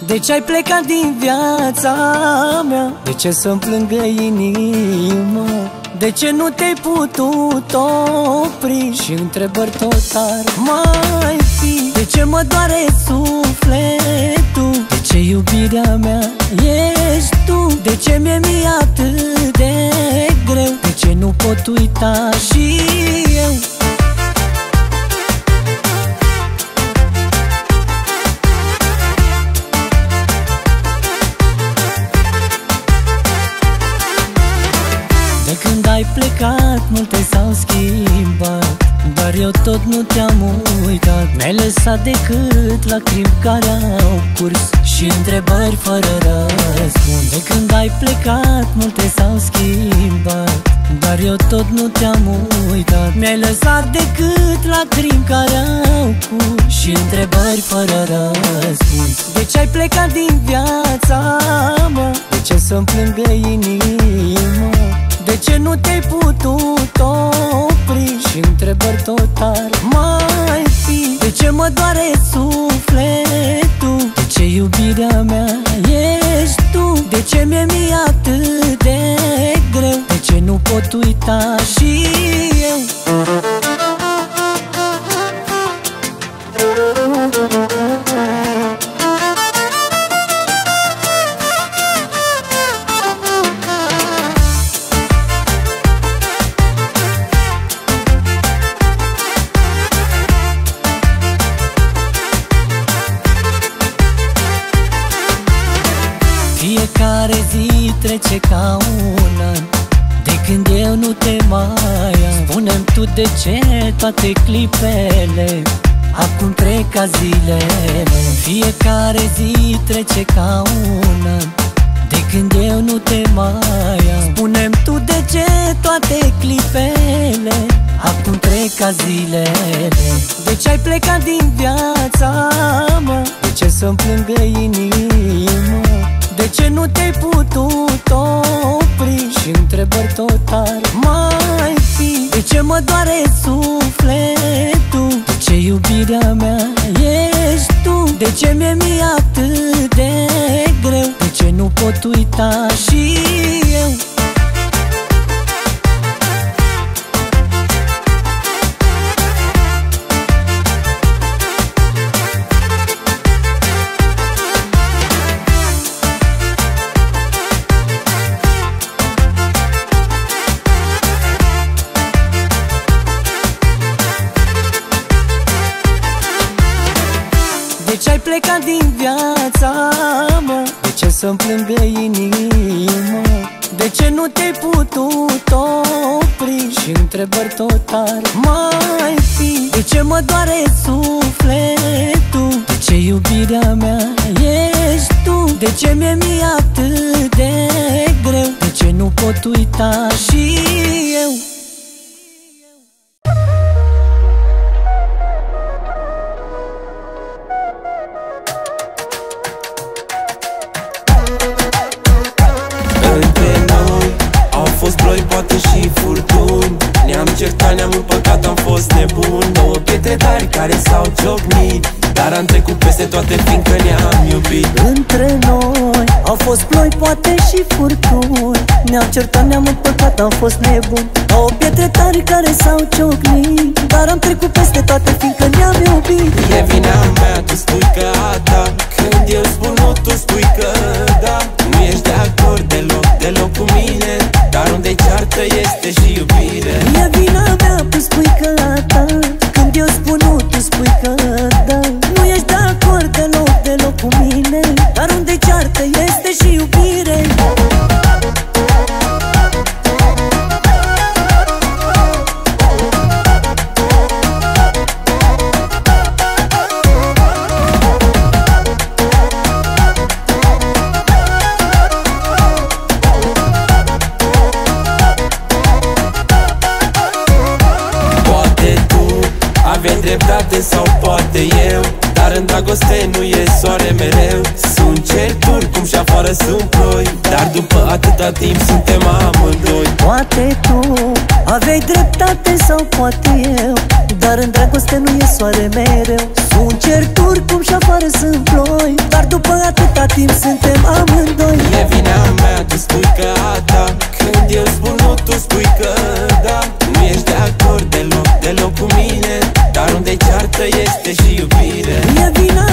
De ce ai plecat din viața mea? De ce să-mi plângă inima? De ce nu te-ai putut opri? Și întrebări tot ar mai fi. De ce mă doare sufletul? De ce iubirea mea ești tu? De ce mi-e atât de greu? De ce nu pot uita și eu? De când ai plecat, multe s-au schimbat, dar eu tot nu te-am uitat. Mi-ai lăsat decât lacrimi care au curs și întrebări fără răspuns. De când ai plecat, multe s-au schimbat, dar eu tot nu te-am uitat. Mi-ai lăsat decât lacrimi care au curs și întrebări fără răspuns. De ce ai plecat din viața mea? De ce să-mi plângă inima? De ce nu te-ai putut opri? Și întrebări tot ar mai fi. De ce mă doare sufletul? De ce iubirea mea ești tu? De ce mi-e atât de greu? De ce nu pot uita și eu? Fiecare zi trece ca un an de când eu nu te mai am. Spune-mi tu de ce toate clipele acum trec ca zilele. Fiecare zi trece ca un an de când eu nu te mai am. Spune-mi tu de ce toate clipele acum trec ca zilele. De ce ai plecat din viața mea? De ce să-mi plângă inima? De ce nu te-ai putut opri? Și întrebări tot ar mai fi. De ce mă doare sufletul? De ce iubirea mea ești tu? De ce mi-e atât de greu? De ce nu pot uita și eu? De ce ai plecat din viața mea? De ce să-mi plângă inima? De ce nu te-ai putut opri? Și întrebări tot ar mai fi. De ce mă doare sufletul? De ce iubirea mea ești tu? De ce mi-e atât de greu? De ce nu pot uita și eu? Ploi, poate și furtuni. Ne-am certat, ne-am împăcat, am fost nebun. Două pietre tari care s-au ciocnit, dar am trecut peste toate fiindcă ne-am iubit. Între noi au fost ploi, poate și furtuni. Ne-am certat, ne-am împăcat, am fost nebun. Două pietre tari care s-au ciocnit, dar am trecut peste toate fiindcă ne-am iubit. E vina mea, tu spui că a ta. Când eu spun nu, tu spui că da. Nu ești de acord deloc, deloc cu mine, dar unde ceartă este și iubire. E vina mea, tu spui că a ta. Când eu spun nu, tu spui că da. Nu ești de acord deloc, deloc cu mine, dar unde ceartă este și iubire. Aveai dreptate sau poate eu, dar în dragoste nu e soare mereu. Sunt certuri cum și afară sunt ploi, dar după atâta timp suntem amândoi. Poate tu aveai dreptate sau poate eu, dar în dragoste nu e soare mereu. Nu certuri cum și afară sunt ploi, dar după atâta timp suntem amândoi. E vina mea, tu spui că a ta, când eu spun nu, tu spui că da. Nu ești de acord deloc, deloc cu mine, dar unde ceartă este și iubire. E vina